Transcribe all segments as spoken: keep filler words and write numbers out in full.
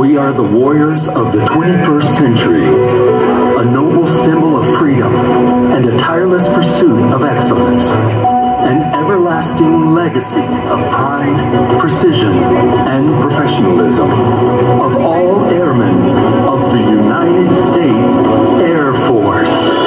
We are the warriors of the twenty-first century, a noble symbol of freedom and a tireless pursuit of excellence, an everlasting legacy of pride, precision, and professionalism of all airmen of the United States Air Force.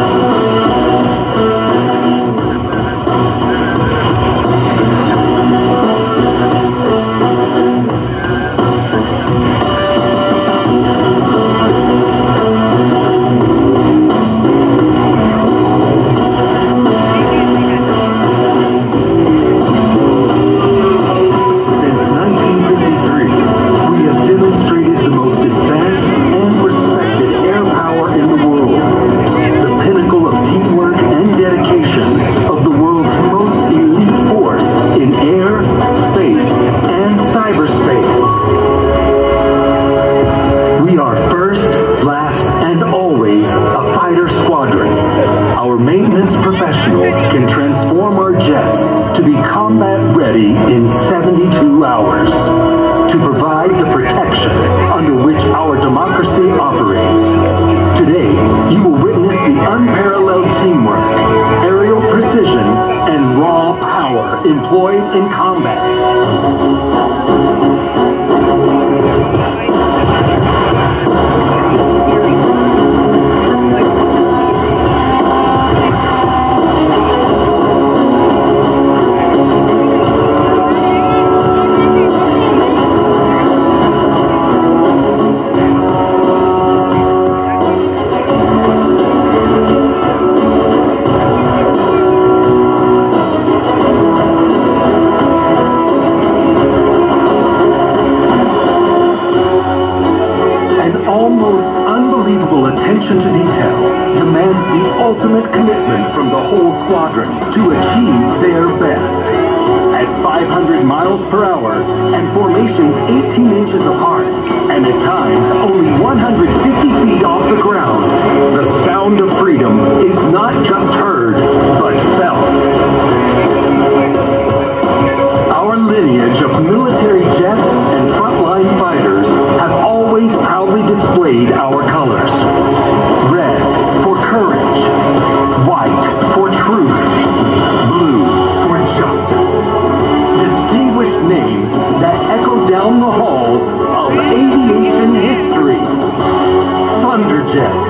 Employed in combat. Attention to detail demands the ultimate commitment from the whole squadron to achieve their best. At five hundred miles per hour and formations eighteen inches apart, and at times only one hundred fifty feet off the ground, the sound of freedom is not just heard, but felt. Our lineage of military jets and frontline fighters have always proudly displayed our colors. Red for courage, white for truth, blue for justice. Distinguished names that echo down the halls of aviation history. Thunderjet,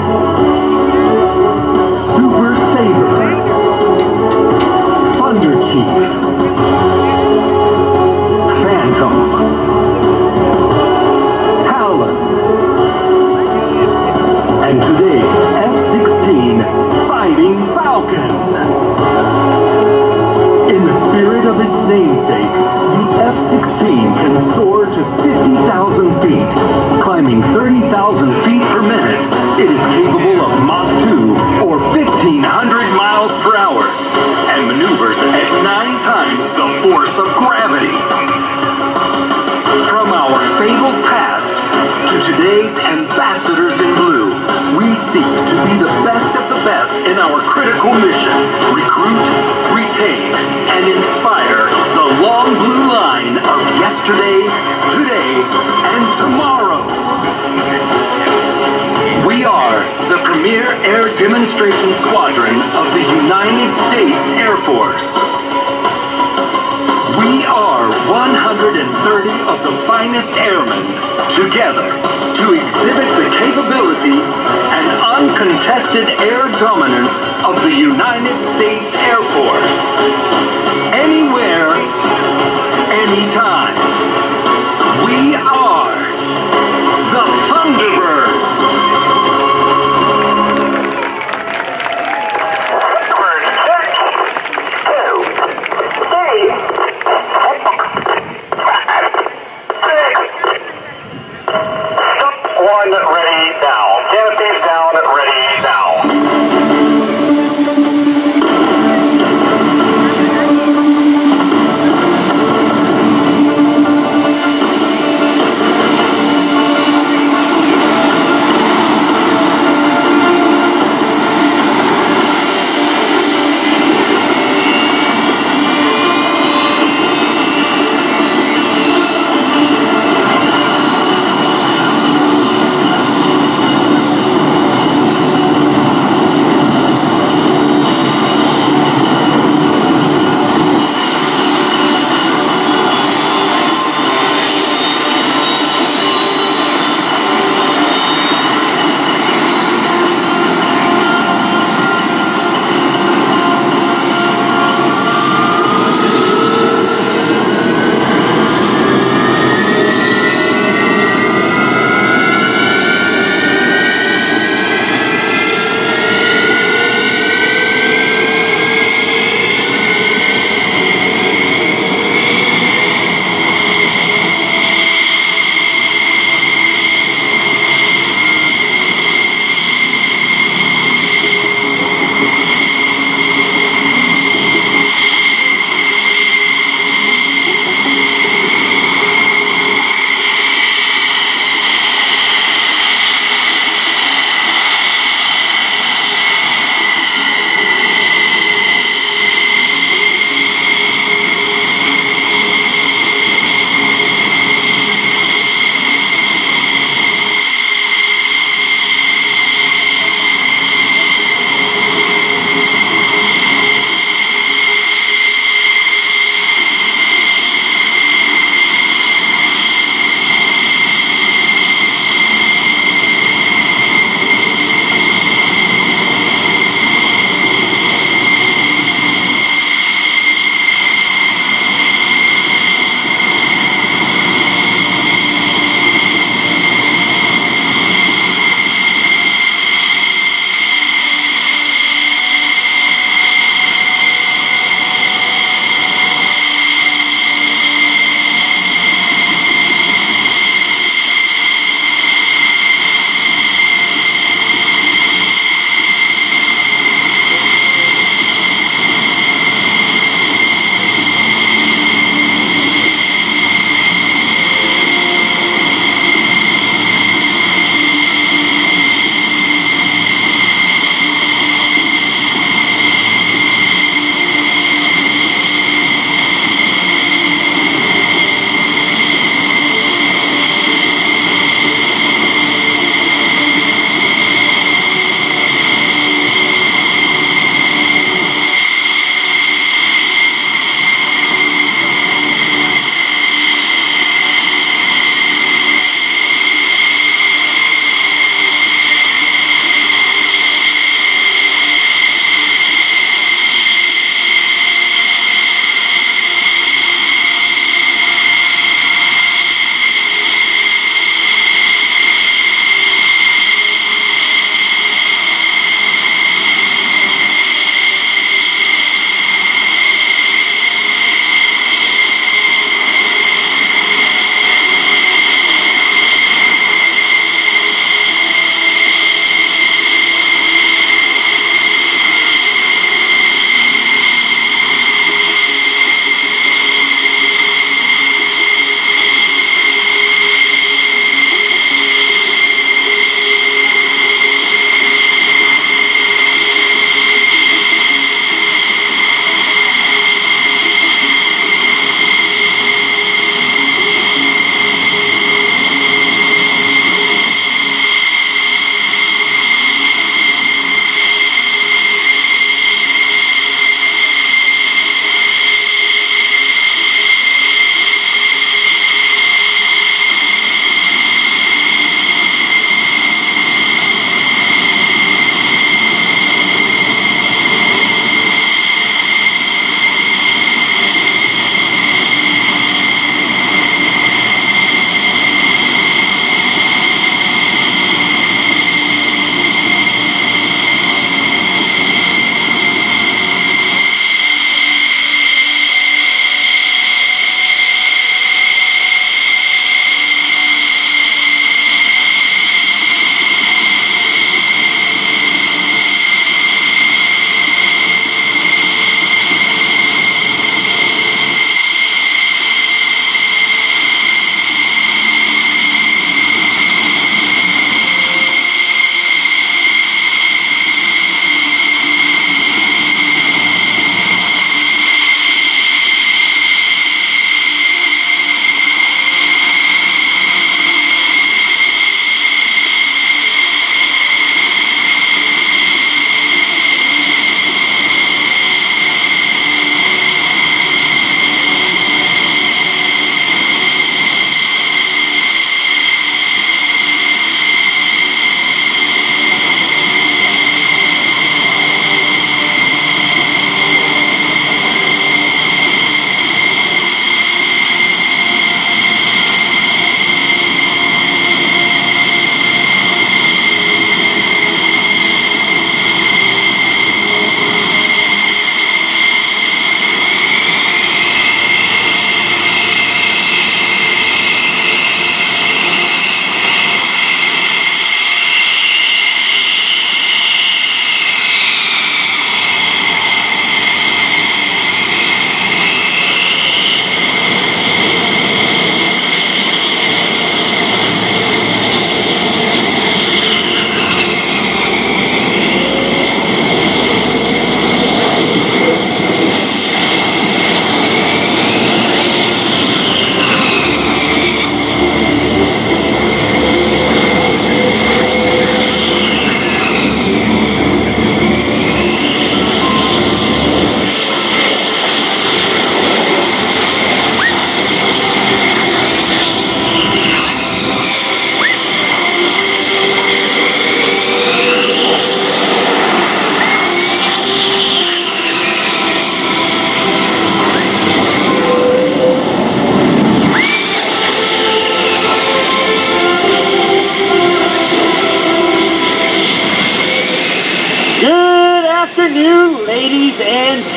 Super Sabre, Thunder Chief, Phantom, Talon, and today's F sixteen Fighting Falcon. In the spirit of its namesake, the F sixteen can soar to fifty thousand feet. Climbing thirty thousand feet per minute, it is capable of Mach two or fifteen hundred miles per hour and maneuvers at nine times the force of gravity. From our fabled past to today's ambassadors in blue, we seek to be the best of the best in our critical mission. Recruit, retain, and inspire the long blue line of yesterday, today, and tomorrow. We are the premier air demonstration squadron of the United States Air Force. We are one hundred thirty of the finest airmen together to exhibit the capability and uncontested air dominance of the United States Air Force. Anywhere, anytime. We are the Thunderbirds. One ready now. Canopies down, ready now.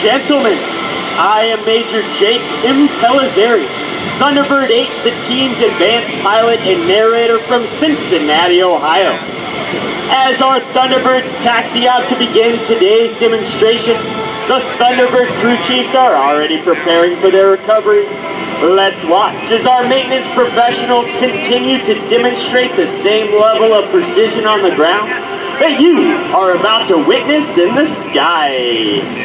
gentlemen, I am Major Jake Impellizzeri, Thunderbird eight, the team's advanced pilot and narrator from Cincinnati, Ohio. As our Thunderbirds taxi out to begin today's demonstration, the Thunderbird crew chiefs are already preparing for their recovery. Let's watch as our maintenance professionals continue to demonstrate the same level of precision on the ground that you are about to witness in the sky.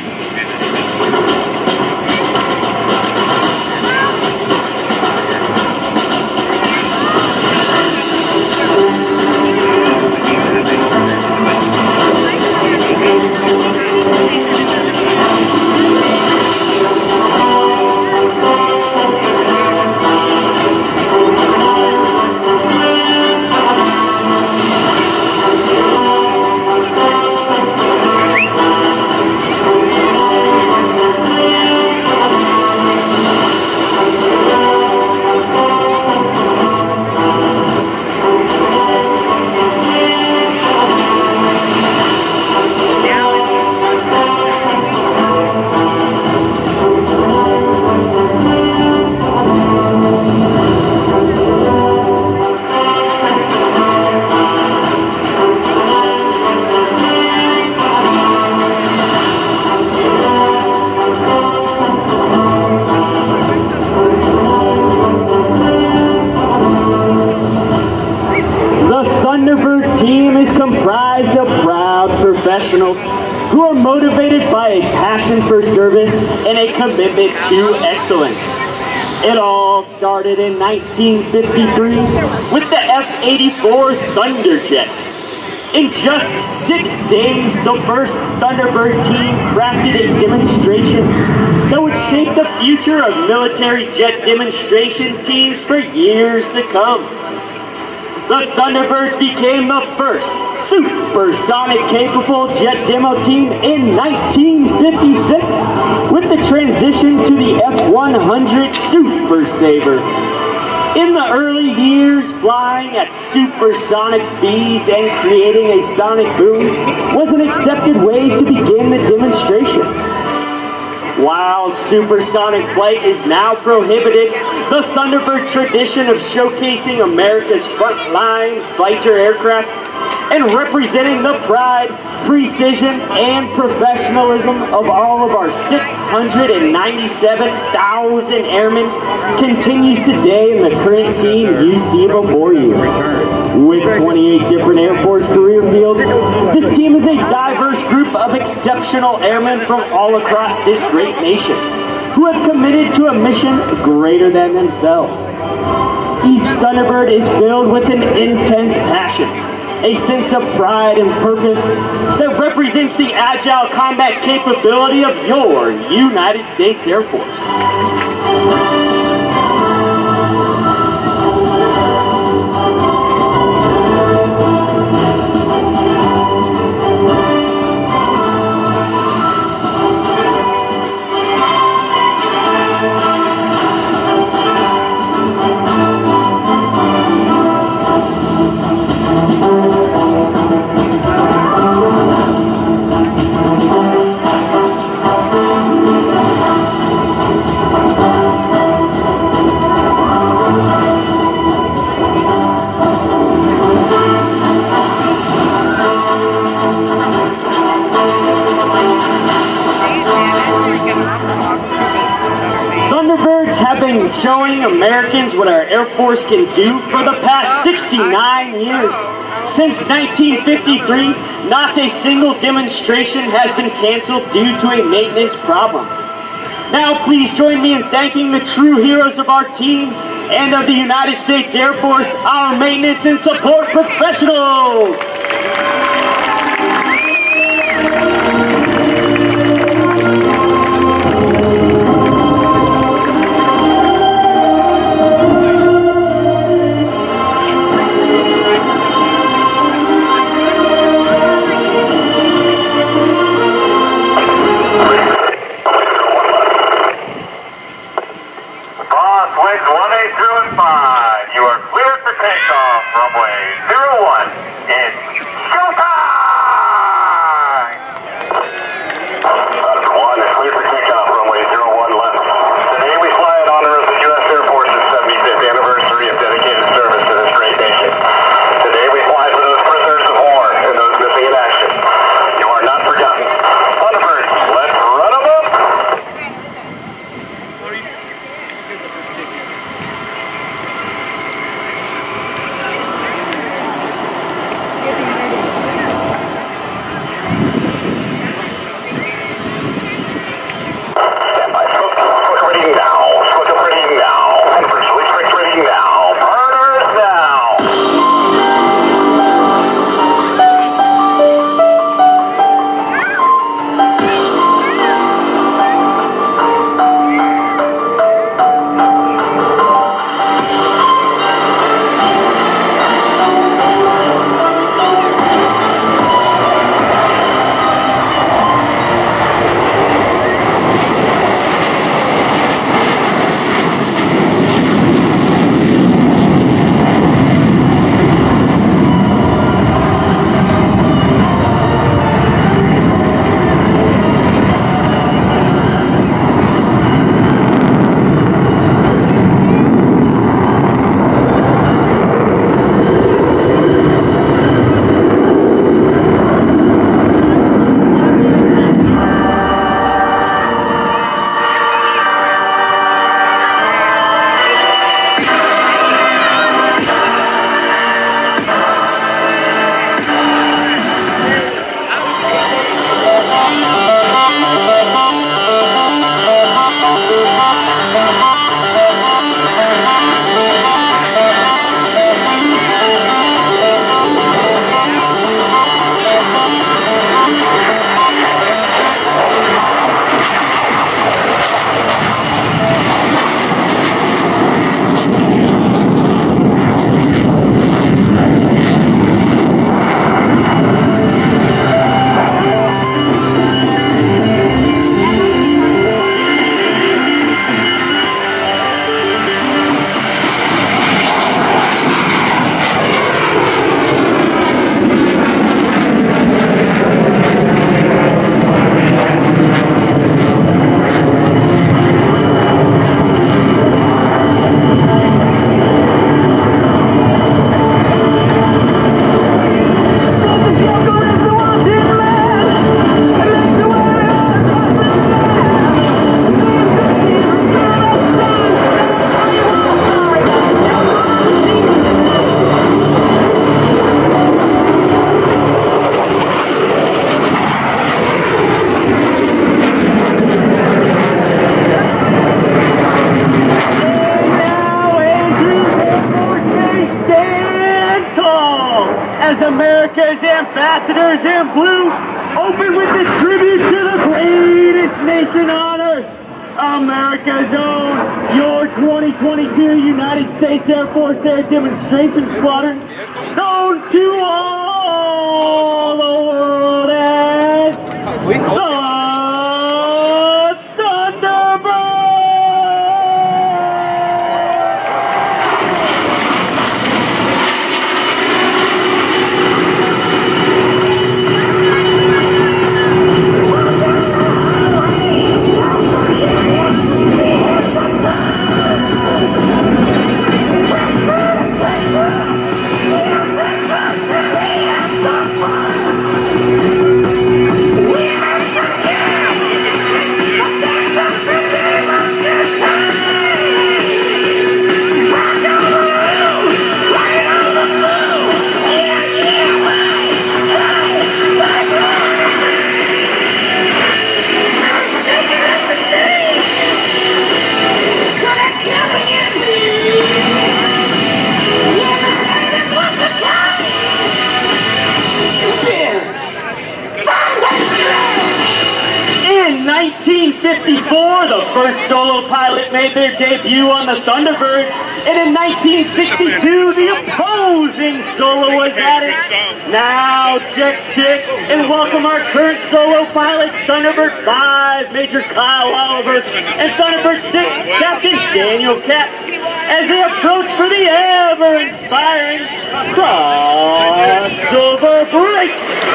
Comprised of proud professionals who are motivated by a passion for service and a commitment to excellence. It all started in nineteen fifty-three with the F eighty-four Thunderjet. In just six days, the first Thunderbird team crafted a demonstration that would shape the future of military jet demonstration teams for years to come. The Thunderbirds became the first supersonic capable jet demo team in nineteen fifty-six with the transition to the F one hundred Super Sabre. In the early years, flying at supersonic speeds and creating a sonic boom was an accepted way to begin the demonstration. While supersonic flight is now prohibited, the Thunderbird tradition of showcasing America's frontline fighter aircraft and representing the pride, precision, and professionalism of all of our six hundred ninety-seven thousand airmen continues today in the current team you see before you. With twenty-eight different Air Force career fields, this team is a diverse group of exceptional airmen from all across this great nation who have committed to a mission greater than themselves. Each Thunderbird is filled with an intense passion, a sense of pride and purpose that represents the agile combat capability of your United States Air Force. Thunderbirds have been showing Americans what our Air Force can do for the past sixty-nine years. Since nineteen fifty-three, not a single demonstration has been canceled due to a maintenance problem. Now please join me in thanking the true heroes of our team and of the United States Air Force, our maintenance and support professionals. You are cleared for takeoff, runway zero one. It's showtime! One, clear for as America's ambassadors in blue open with the tribute to the greatest nation on earth, America's own, your twenty twenty-two United States Air Force Air Demonstration Squadron, known to all the world as the nineteen fifty-four, the first solo pilot made their debut on the Thunderbirds, and in nineteen sixty-two, the opposing solo was added. Now, check six, and welcome our current solo pilots, Thunderbird five, Major Kyle Oliver, and Thunderbird six, Captain Daniel Katz, as they approach for the ever-inspiring crossover break.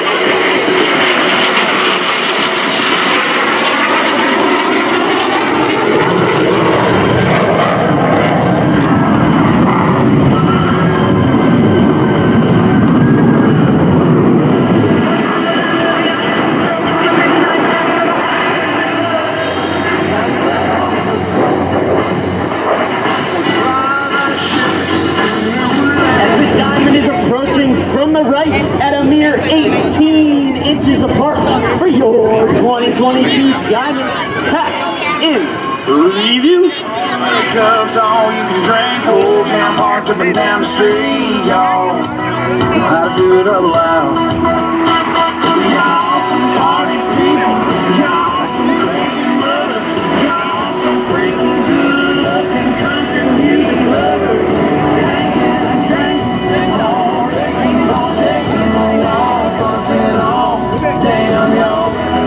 At a mere eighteen inches apart for your twenty twenty-two Diamond Pass in review. Cups all you can drink, old town parked up and down the street, y'all. Know how to do it up loud. Y'all some party people, y'all some crazy mothers, y'all some freaking good looking country music lovers. Drinking and drinking and all drinking, all shaking on y'all, fussing on. Damn y'all.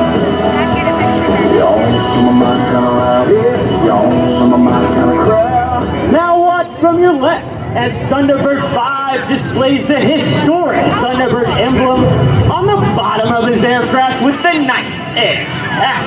Y'all want some of my kind of ride here? Y'all want some of my kind of crowd? Now watch from your left as Thunderbird five displays the historic Thunderbird emblem on the bottom of his aircraft with the ninth edge pass.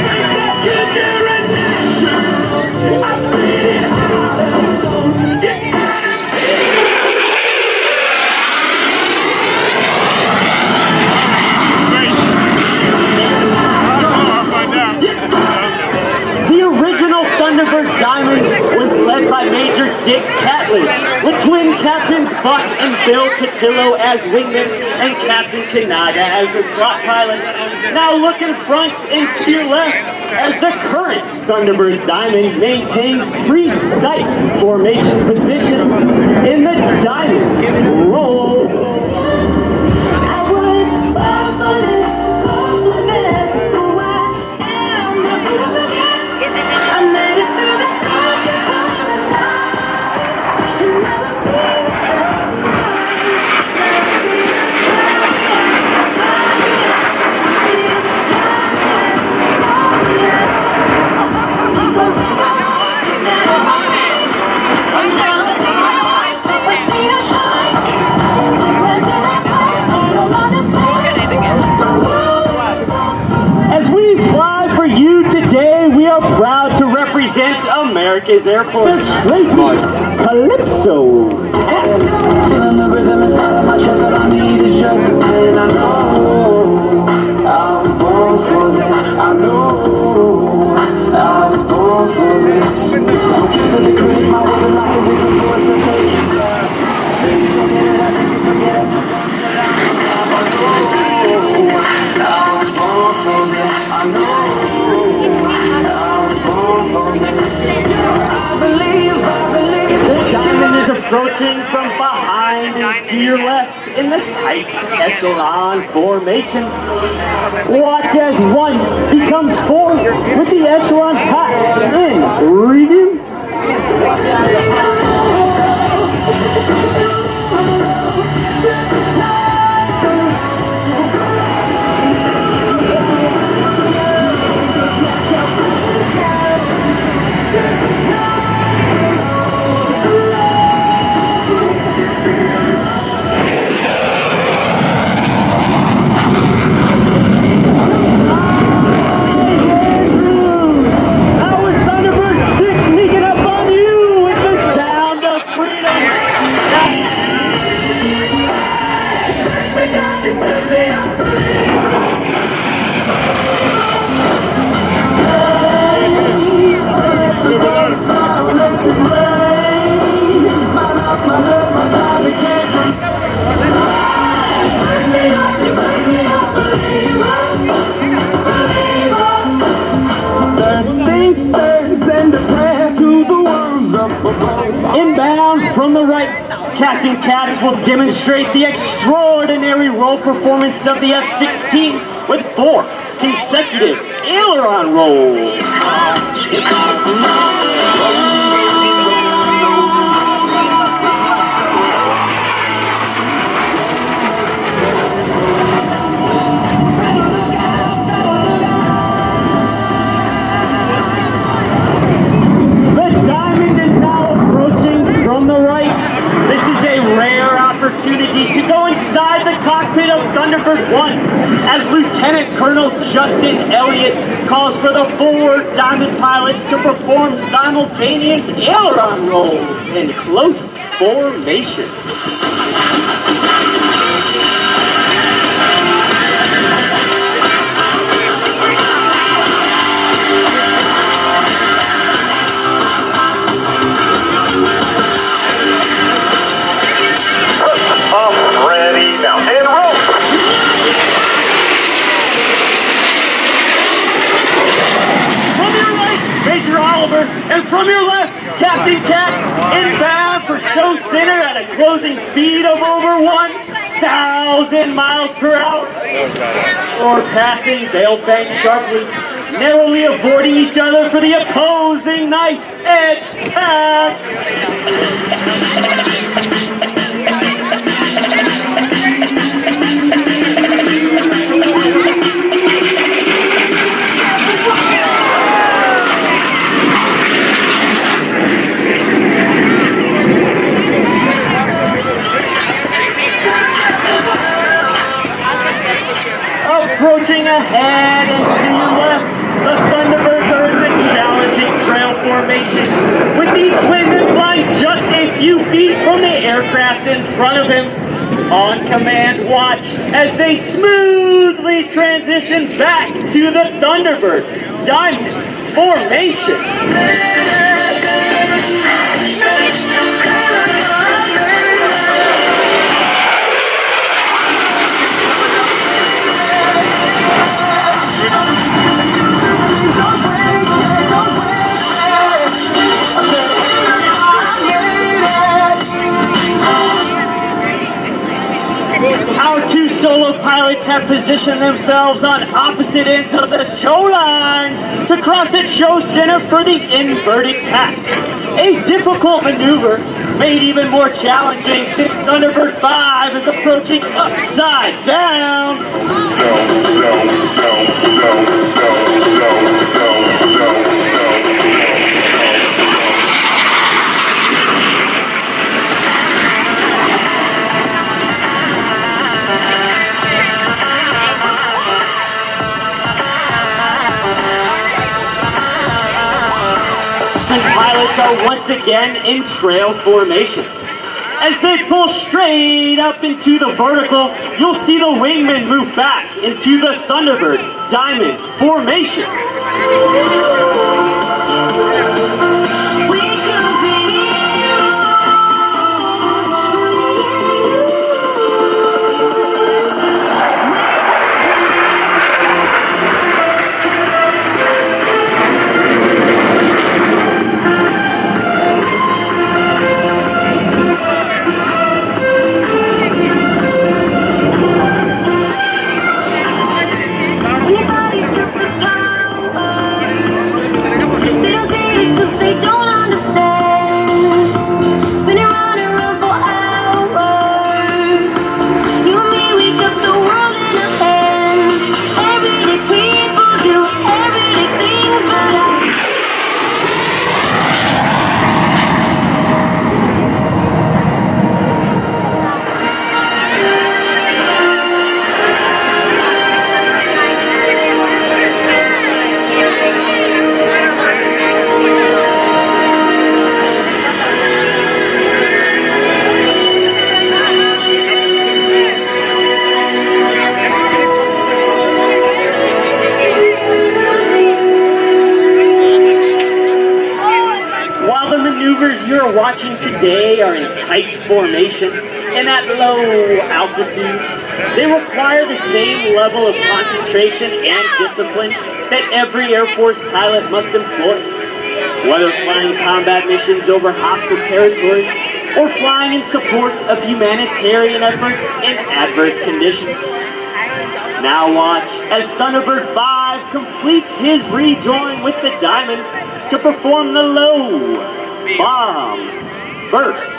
Thunderbird Diamonds was led by Major Dick Catley, with twin captains Buck and Bill Cotillo as wingmen and Captain Kanaga as the slot pilot. Now looking front and to your left as the current Thunderbird Diamond maintains precise formation position in the Diamond roll. I was born for this, born for this, so I am the beautiful cat. I made it through the darkest part of the night, and never seen the sunrise. Never been As we fly for you today, we are proud to represent America's Air Force Calypso X. Feeling the rhythm inside of my chest, all I need is just a pen. I know I was born for this. I know I was born for this. Don't care for the critics, my words are like physics and force and take it slow. Baby, forget it, I think you forget it. Until I'm on top, I know I was born for this. I know I was born for this. I believe, I believe. The Diamond is approaching from behind Diamond to your left in the tight echelon formation. Watch as one becomes four with the echelon pass in review. Inbound from the right, Captain Cats will demonstrate the extraordinary roll performance of the F sixteen with four consecutive aileron rolls. To go inside the cockpit of Thunderbird one as Lieutenant Colonel Justin Elliott calls for the four Diamond pilots to perform simultaneous aileron rolls in close formation. And from your left, Captain Cats inbound for Show Center at a closing speed of over one thousand miles per hour. Or passing, they'll bank sharply, narrowly avoiding each other for the opposing knife edge pass. Approaching ahead and to your left, the Thunderbirds are in the challenging trail formation, with each wingman flying just a few feet from the aircraft in front of him. On command, watch as they smoothly transition back to the Thunderbird Diamond formation. Our two solo pilots have positioned themselves on opposite ends of the show line to cross at Show Center for the inverted pass. A difficult maneuver made even more challenging since Thunderbird five is approaching upside down. Pilots are once again in trail formation. As they pull straight up into the vertical, you'll see the wingman move back into the Thunderbird Diamond formation. watching today are in tight formation and at low altitude, they require the same level of concentration and discipline that every Air Force pilot must employ. Whether flying combat missions over hostile territory or flying in support of humanitarian efforts in adverse conditions. Now watch as Thunderbird five completes his rejoin with the Diamond to perform the low bomb burst.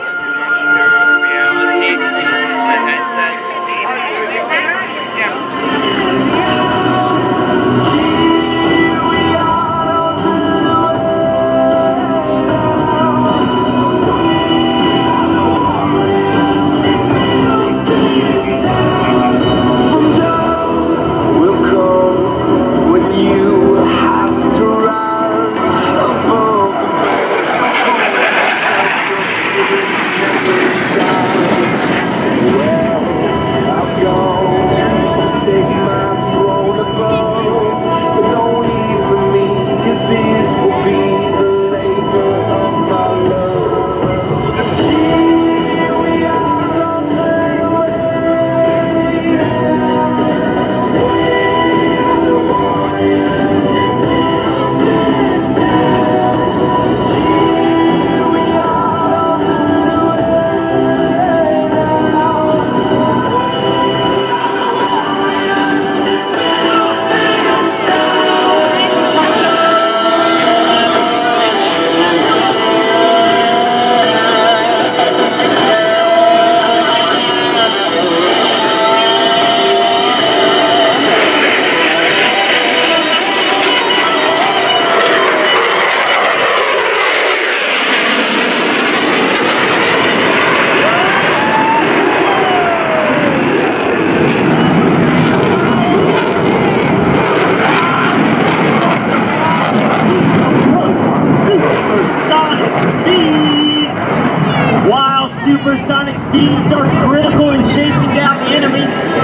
Supersonic speeds are critical in chasing down the enemy.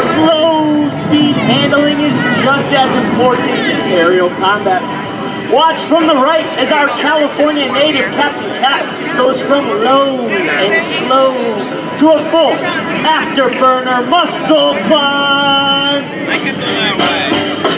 Slow speed handling is just as important in aerial combat. Watch from the right as our California native Captain Katz goes from low and slow to a full afterburner muscle climb. I can do that way.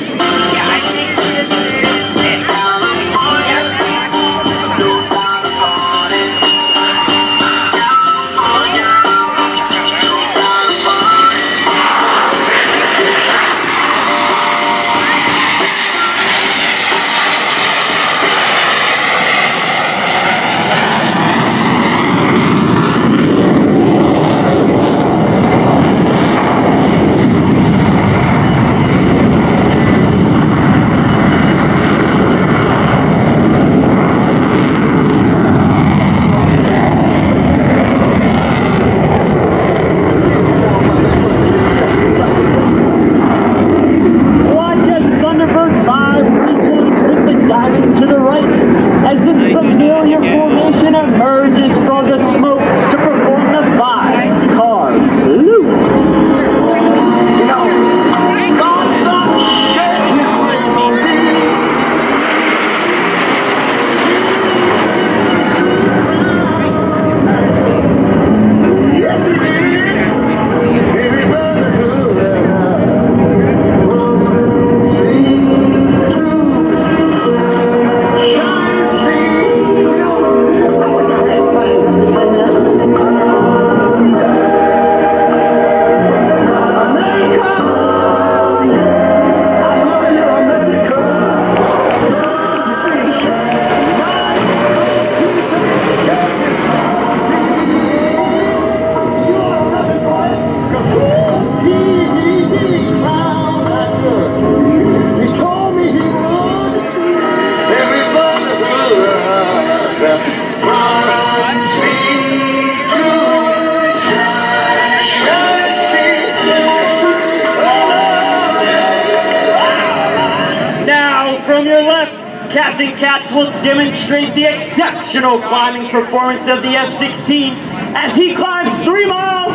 Captain Katz will demonstrate the exceptional climbing performance of the F sixteen as he climbs three miles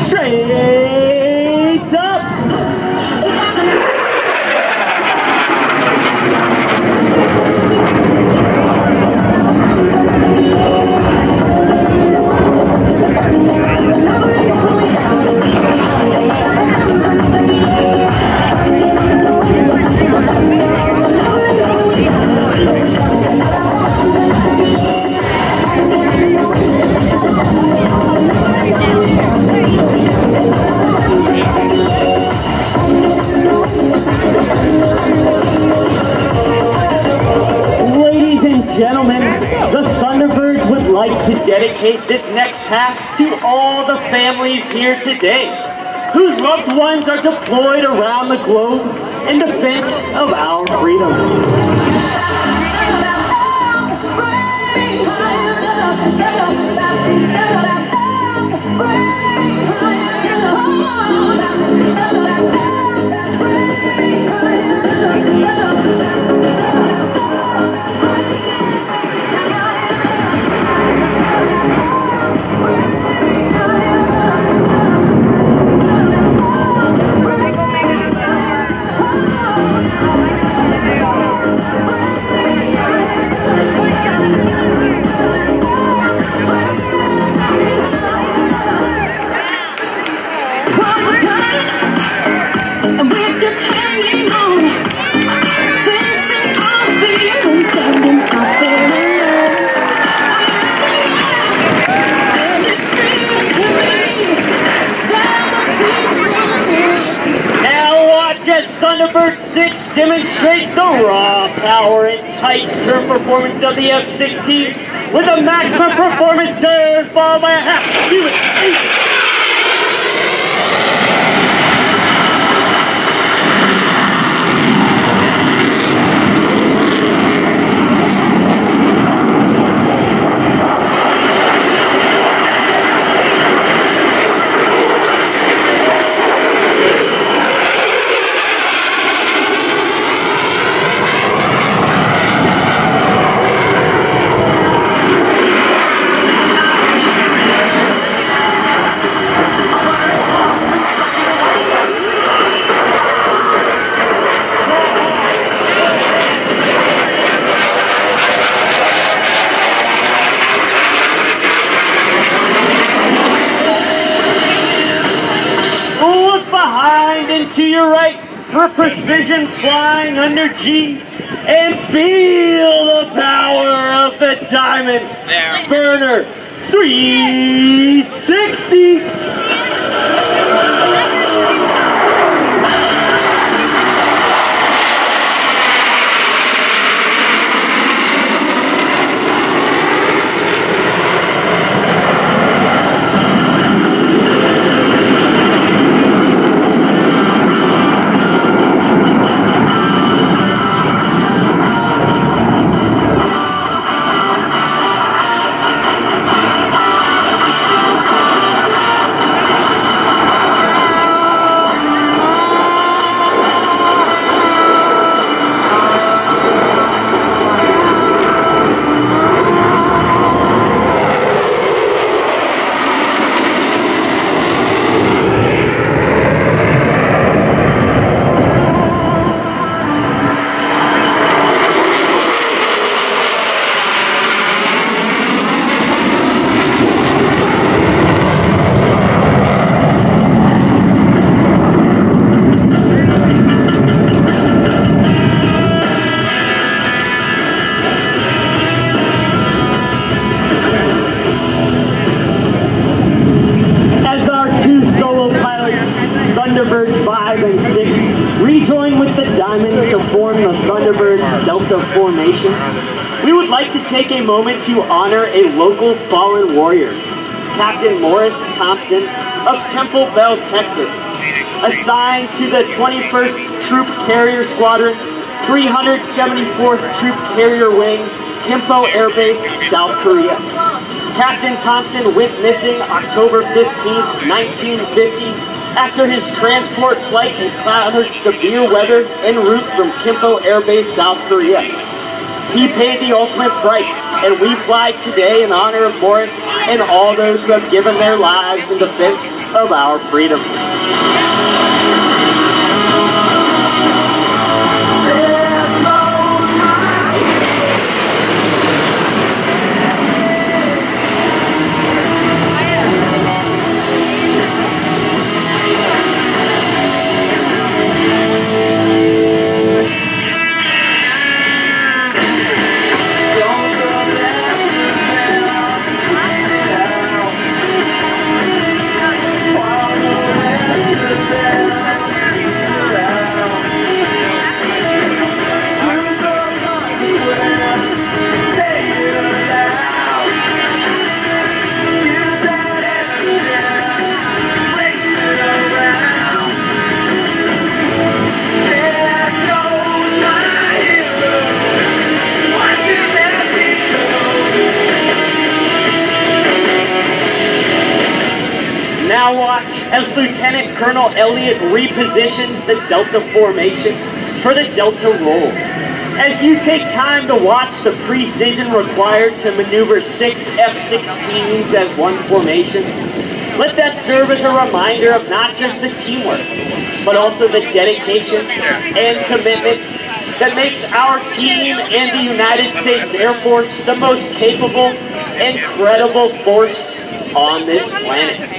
straight up. dedicate this next pass to all the families here today, whose loved ones are deployed around the globe in defense of our freedoms. Thunderbird six demonstrates the raw power and tight turn performance of the F sixteen with a maximum performance turn followed by a half to eight. To your right for precision flying under G, and feel the power of the Diamond Burner three sixty. Thunderbirds five and six rejoin with the Diamond to form the Thunderbird Delta formation. We would like to take a moment to honor a local fallen warrior, Captain Morris Thompson of Temple Bell, Texas, assigned to the twenty-first Troop Carrier Squadron, three hundred seventy-fourth Troop Carrier Wing, Kimpo Air Base, South Korea. Captain Thompson went missing October fifteenth, nineteen fifty, after his transport flight encountered severe weather en route from Kimpo Air Base, South Korea. He paid the ultimate price, and we fly today in honor of Morris and all those who have given their lives in defense of our freedoms. Now watch as Lieutenant Colonel Elliott repositions the Delta formation for the Delta roll. As you take time to watch the precision required to maneuver six F sixteens as one formation, let that serve as a reminder of not just the teamwork, but also the dedication and commitment that makes our team and the United States Air Force the most capable and credible force on this planet.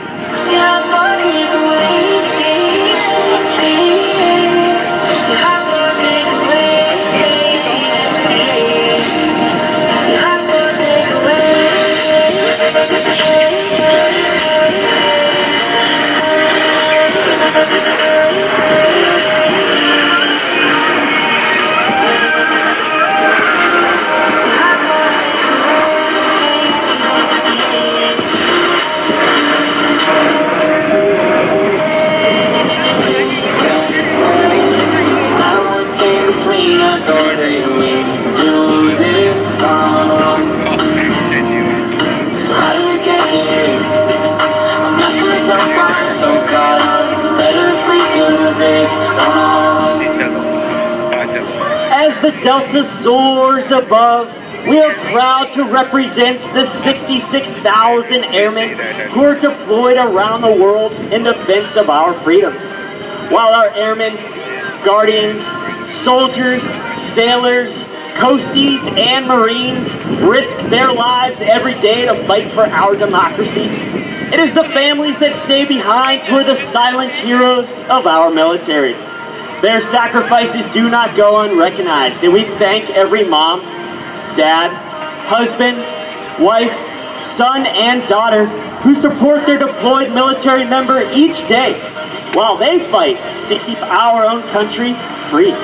As the Delta soars above, we are proud to represent the sixty-six thousand airmen who are deployed around the world in defense of our freedoms. While our airmen, guardians, soldiers, sailors, coasties, and Marines risk their lives every day to fight for our democracy, it is the families that stay behind who are the silent heroes of our military. Their sacrifices do not go unrecognized, and we thank every mom, dad, husband, wife, son, and daughter who support their deployed military member each day while they fight to keep our own country free.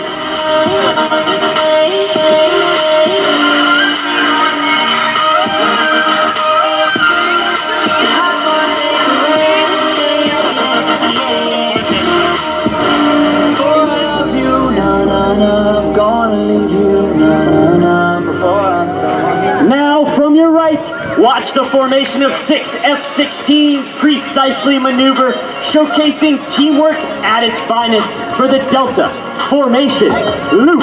Now, from your right, watch the formation of six F sixteens precisely maneuver, showcasing teamwork at its finest for the Delta formation loop.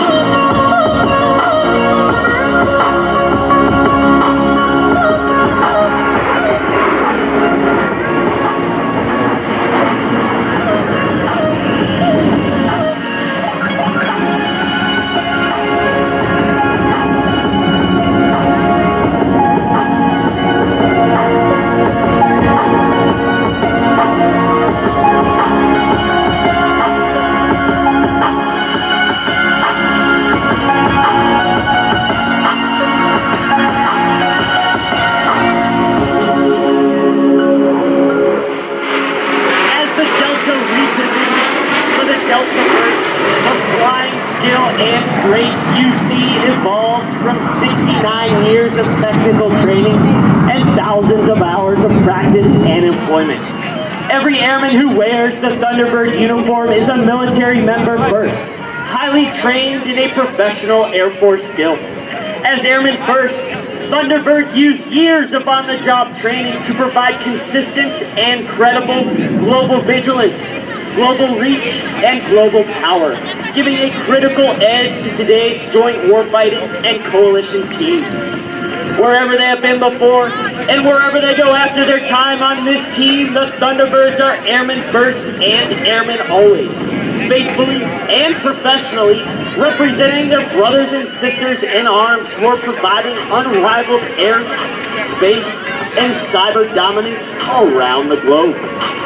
sixty-nine years of technical training and thousands of hours of practice and employment. Every airman who wears the Thunderbird uniform is a military member first, highly trained in a professional Air Force skill. As Airmen First, Thunderbirds use years of on-the-job training to provide consistent and credible global vigilance, global reach, and global power, giving a critical edge to today's joint warfighting and coalition teams. Wherever they have been before, and wherever they go after their time on this team, the Thunderbirds are Airmen First and Airmen Always, faithfully and professionally representing their brothers and sisters in arms who are providing unrivaled air, space, and cyber dominance around the globe.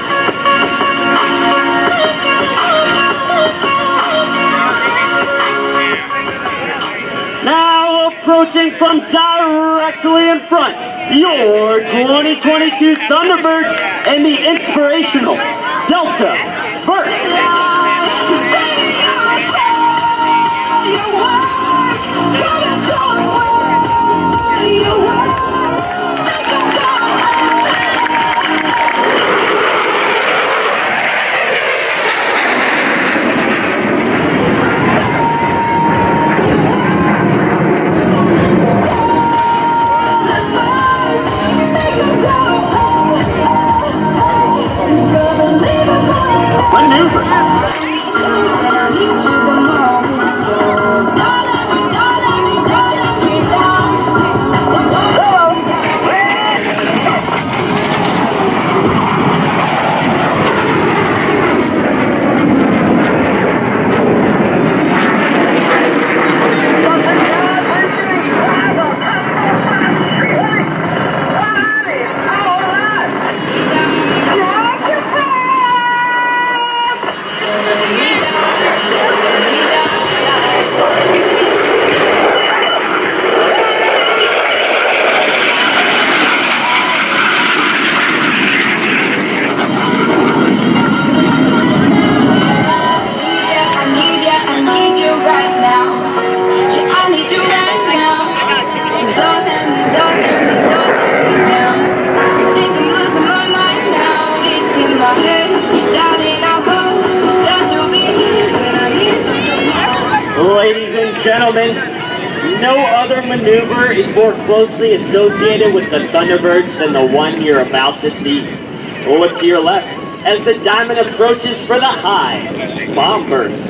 Now approaching from directly in front, your twenty twenty-two Thunderbirds and the inspirational Delta First. gentlemen, no other maneuver is more closely associated with the Thunderbirds than the one you're about to see. Look to your left as the Diamond approaches for the high bomb burst.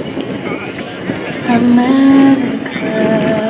America.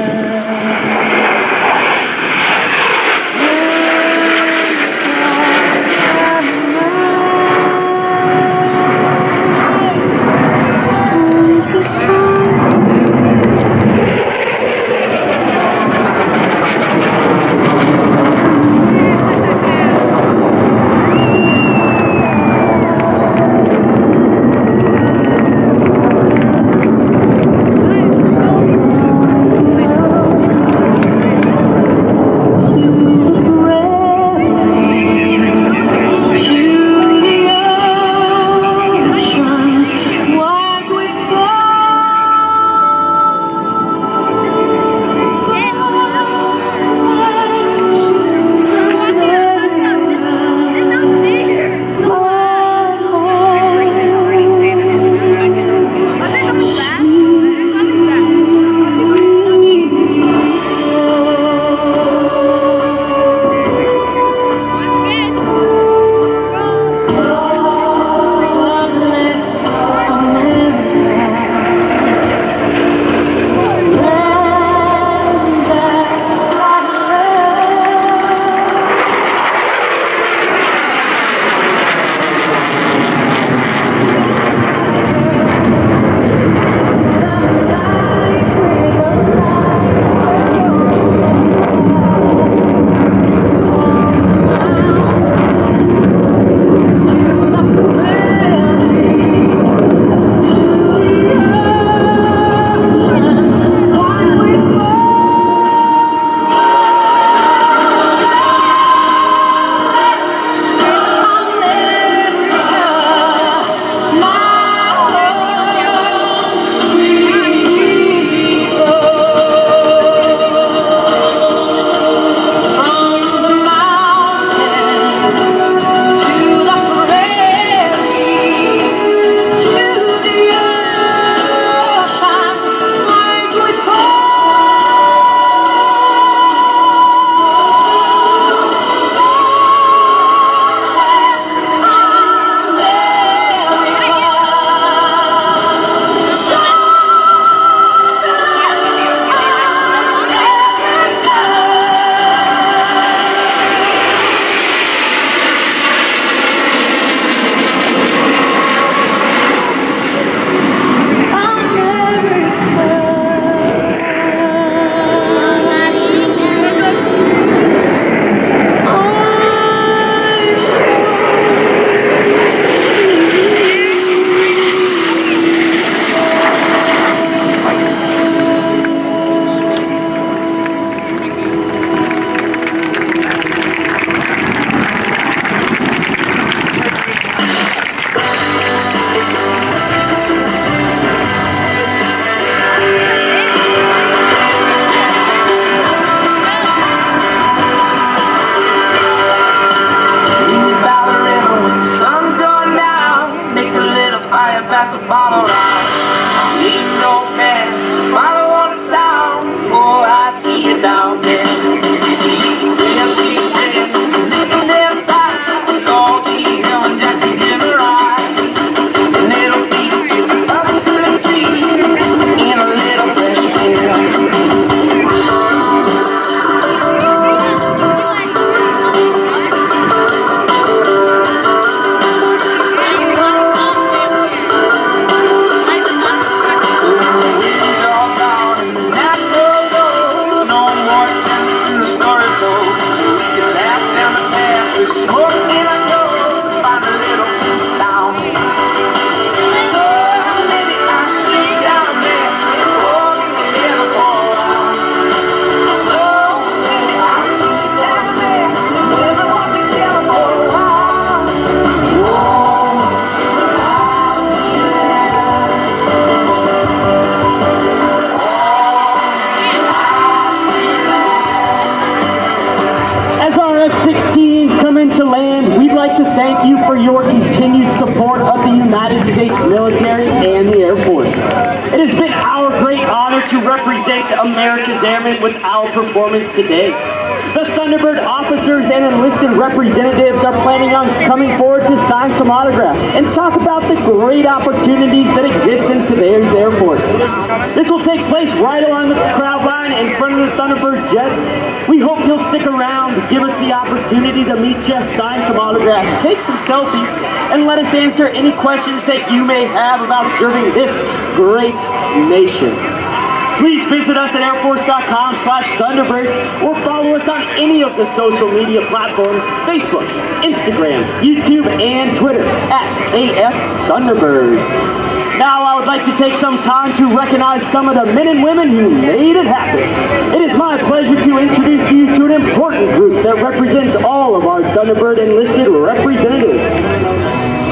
represent America's Airmen with our performance today. The Thunderbird officers and enlisted representatives are planning on coming forward to sign some autographs and talk about the great opportunities that exist in today's Air Force. This will take place right along the crowd line in front of the Thunderbird jets. We hope you'll stick around, give us the opportunity to meet you, sign some autographs, take some selfies, and let us answer any questions that you may have about serving this great nation. Please visit us at airforce.com slash Thunderbirds or follow us on any of the social media platforms, Facebook, Instagram, YouTube, and Twitter at A F Thunderbirds. Now I would like to take some time to recognize some of the men and women who made it happen. It is my pleasure to introduce you to an important group that represents all of our Thunderbird enlisted representatives.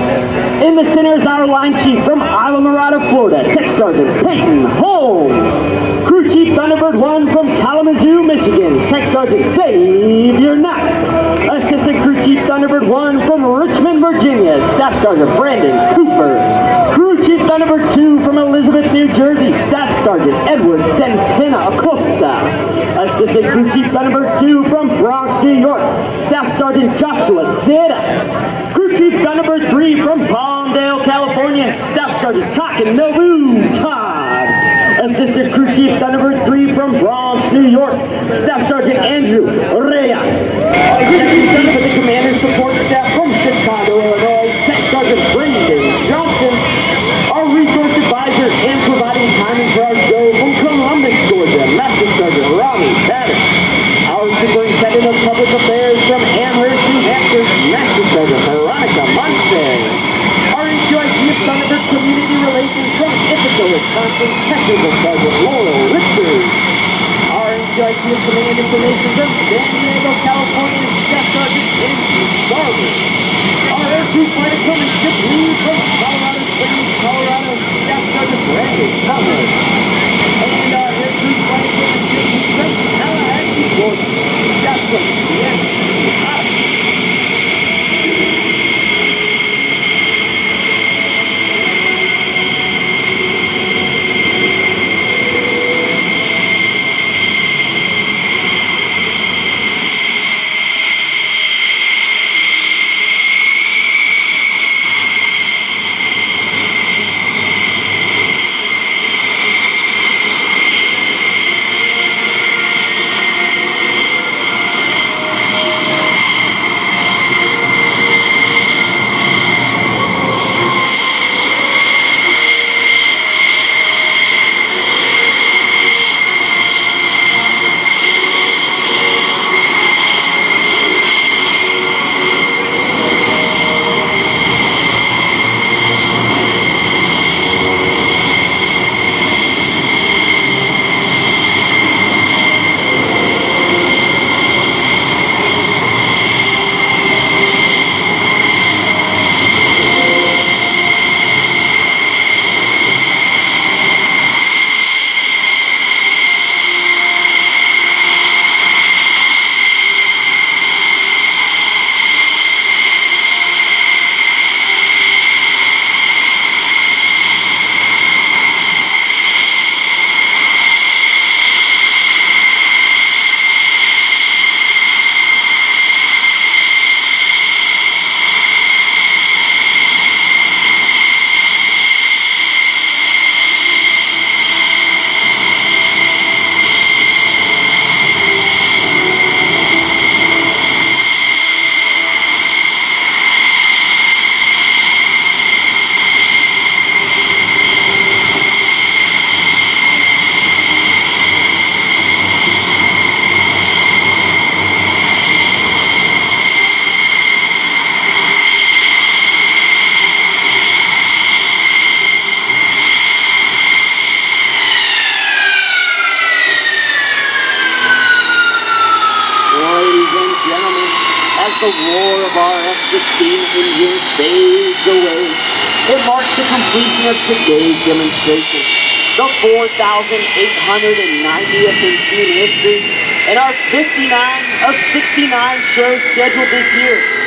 In the center is our line chief from Isla Mirada, Florida, Tech Sergeant Peyton Holmes. Crew Chief Thunderbird one from Kalamazoo, Michigan, Tech Sergeant Xavier Knapp. Assistant Crew Chief Thunderbird one from Richmond, Virginia, Staff Sergeant Brandon Cooper. Crew Chief Thunderbird two from Elizabeth, New Jersey, Staff Sergeant Edward Centena Acosta. Assistant Crew Chief Thunderbird two from Bronx, New York, Staff Sergeant Joshua Seda. Crew Chief Thunderbird three from Palmdale, California, Staff Sergeant Takanobu Todd. Assistant Crew Chief Thunderbird three from Bronx, New York, Staff Sergeant Andrew Reyes. Executive for the Commander Support Staff from Chicago, Illinois, Tech Sergeant Brendan Johnson. Our Resource Advisor and providing timing for our show from Columbus, Georgia, Master Sergeant Ronnie Patton. Our Superintendent of Public Affairs from Amherst, New Hampshire, Master Sergeant Veronica Monte. Our N C O I C Thunderbird Community Relations from Ithaca, Wisconsin, Technical Sergeant Laurel Richards. Our N C O I C Command Information from San Diego, California, Staff Sergeant Andrew Garber. Our Air Crew Flight Equipment Ship Lead from Colorado Springs, Colorado, Staff Sergeant Brandon Thomas. And our Air Crew Flight Equipment Ship Lead from Tallahassee, Florida, Staff Sergeant Deanne Hot. The roar of our F sixteen engine fades away. It marks the completion of today's demonstration, the four thousand eight hundred ninetieth in team history, and our fifty-nine of sixty-nine shows scheduled this year.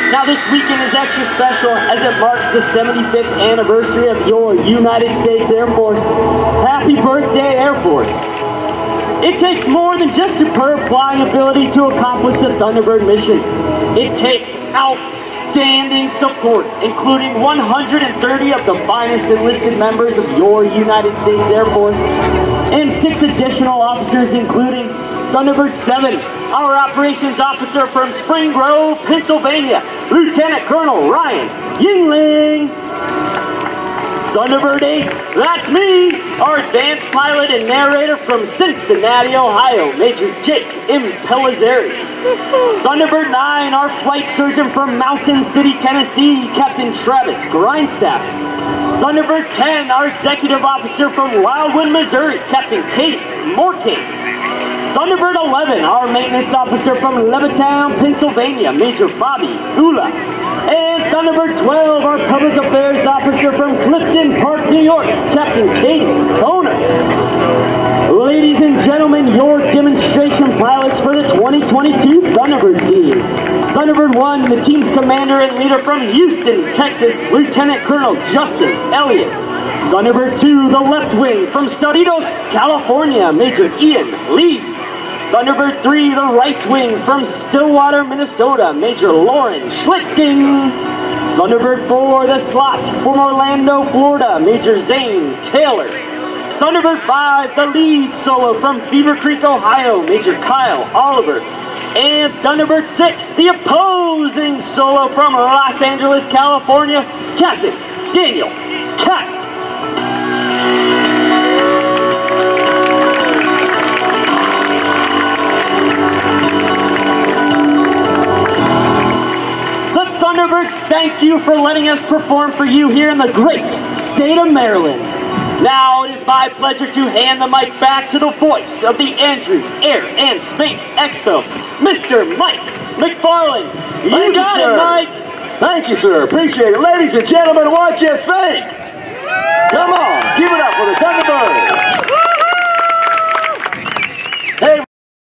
Now this weekend is extra special as it marks the seventy-fifth anniversary of your United States Air Force. Happy birthday, Air Force! It takes more than just superb flying ability to accomplish the Thunderbird mission. It takes outstanding support, including one hundred thirty of the finest enlisted members of your United States Air Force, and six additional officers, including Thunderbird seven, our operations officer from Spring Grove, Pennsylvania, Lieutenant Colonel Ryan Yingling. Thunderbird eight, that's me, our advanced pilot and narrator from Cincinnati, Ohio, Major Jake M. Pellizzeri. Thunderbird nine, our flight surgeon from Mountain City, Tennessee, Captain Travis Grindstaff. Thunderbird ten, our executive officer from Wildwood, Missouri, Captain Kate Morking. Thunderbird eleven, our maintenance officer from Levittown, Pennsylvania, Major Bobby Ula. And Thunderbird twelve, our public affairs officer from Clifton Park, New York, Captain Katie Toner. Ladies and gentlemen, your demonstration pilots for the twenty twenty-two Thunderbird team. Thunderbird one, the team's commander and leader from Houston, Texas, Lieutenant Colonel Justin Elliott. Thunderbird two, the left wing from Cerritos, California, Major Ian Lee. Thunderbird three, the right wing from Stillwater, Minnesota, Major Lauren Schlichting. Thunderbird four, the slot from Orlando, Florida, Major Zane Taylor. Thunderbird five, the lead solo from Beaver Creek, Ohio, Major Kyle Oliver. And Thunderbird six, the opposing solo from Los Angeles, California, Captain Daniel Katz. Thunderbirds, thank you for letting us perform for you here in the great state of Maryland. Now it is my pleasure to hand the mic back to the voice of the Andrews Air and Space Expo, Mister Mike McFarland. You Thank got you, it, sir. Mike. Thank you, sir. Appreciate it. Ladies and gentlemen, what you think? Come on, give it up for the Thunderbirds. Hey.